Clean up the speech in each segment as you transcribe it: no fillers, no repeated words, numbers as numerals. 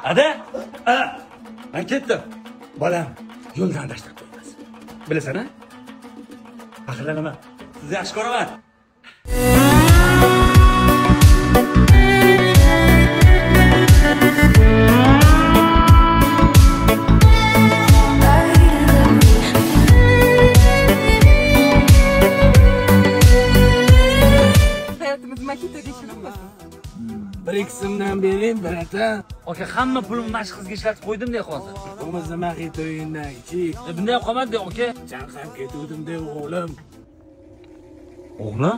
Ada? Ben ketdim. Bolam, yo'ldan tashlab qo'yasiz. Bilasan-a? Faxrlanaman. Sizni yaxshi ko'raman. Bir qismdan bering, birata. Aka, hamma pulimni mana shu qizga ishlatib qo'ydim-da hozir. Bo'lmasa maxit o'yindan ichik. Bunday qolmadi, aka. Chanqab ketuvdim deb o'g'lim. O'g'lim?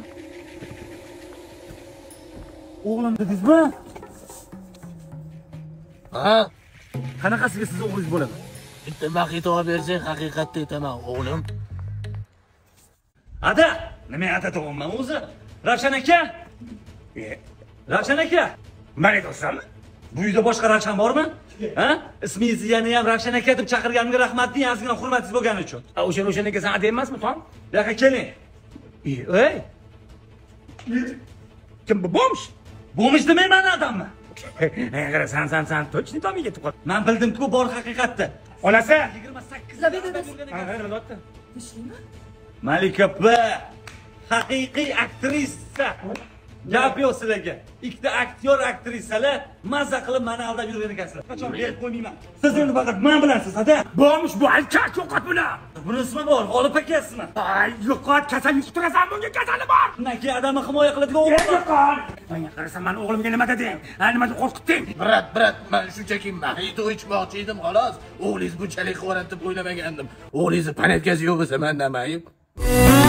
O'g'lim dedingizmi? Ha? Qanaqasiga siz o'g'lingiz bo'ladi? Bitta maxit olib bersang, haqiqatda aytaman, o'g'lim. Ada, nima ada tug'ilman o'zi? Ravshan aka? Ravshan aka, men aytsanmi? Bu uyda boshqa Ravshan bormi? Ha? Ismingizni yana ham Ravshan aka deb chaqirganimga rahmat deng, ozgina hurmatingiz bo'lgani uchun. O'shan aka san ada emasmi, Tom? Bu yoqqa keling. Ey! Kim bu bomsh? Bomsh demayman odammi? Qara, san точно tomiga yetib qol. Men bildim-ku bor haqiqatda. Onasi 28 da dedi. Ha, nima deyapti? Malika B haqiqiy aktrisa. Gap yo'q sizlarga. Ikkita aktyor aktrisalar mazza qilib meni aldab yurgan ekansizlar. Qachon berib qo'ymayman. Siz endi faqat men bilansiz, ada. Bo'lmish bu alkak yo'qot buni. Bunisimi bor, G'olib akasimi? Ay, yo'qot, kasal yuqtirasan, bunga kasali bor. Undan keyin odamni himoya qiladigan o'g'lim yo'qot. Menga qarasan, men o'g'limga nima deding? Nima deb qo'rqitding? Brat, men shunchaki maxit o'yinchmoqchi edim, xolos. O'g'lingiz bunchalik quvvat deb o'ylamagandim. O'g'lingizni panetkazi yo'q bo'lsa, men nima ayb?